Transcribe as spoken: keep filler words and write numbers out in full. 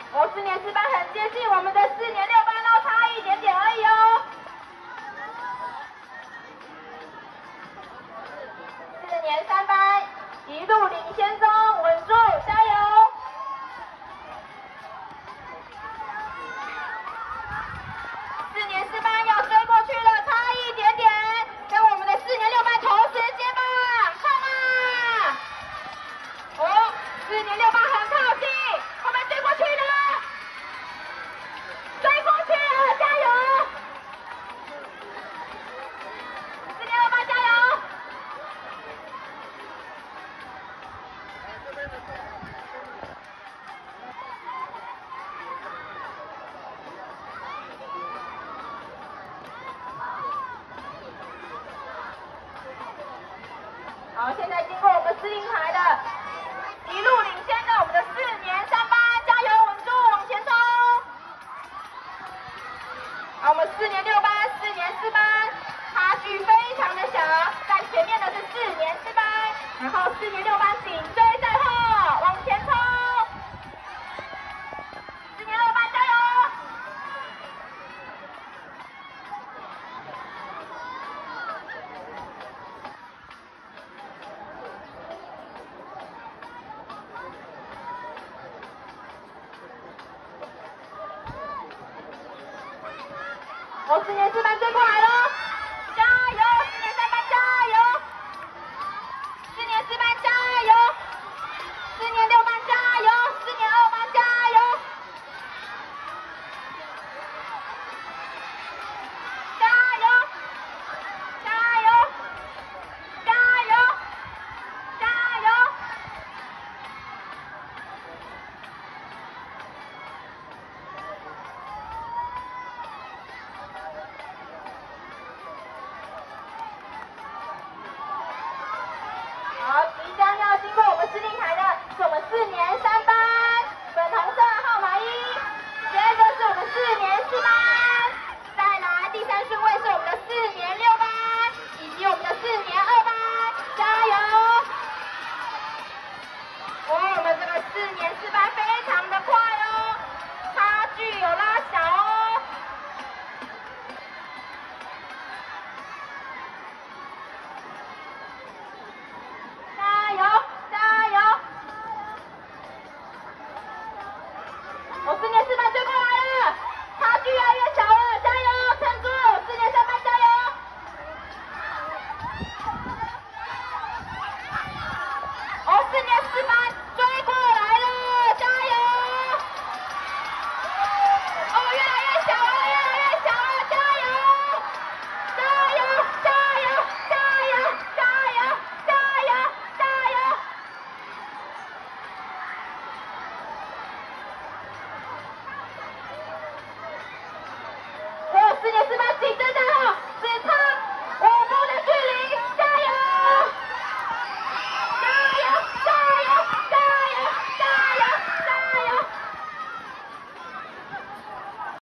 我四年四班很接近我们的四年六班哦，差一点点而已哦。四年三班一路领先中，稳住，加油！四年四班要追过去了，差一点点，跟我们的四年六班同时接棒，冲啊！哦，四年六班很靠近，后面追过去了，追过去了，加油！四年六班加油！好，现在经过我们司令台的一路领先的我们的四年三班，加油，稳住，往前冲！好，我们四年六班、四年四班差距非常的小，在前面的是四年四班，然后四年六班紧追在后，往前冲！四年六班加油！我四年四班追过来了，加油！四年三班加油！四年四班加油！四年六班加油！四年二班加油！加油！加油！加油！加油！好，即将要经过我们司令台的是我们四年三班，粉红色号码一，接着是我们四年四班，再来第三顺位是我们的四年六班，以及我们的四年二班，加油！哦，我们这个四年四班非常的快哦，差距有拉小哦。加油！加油！我四年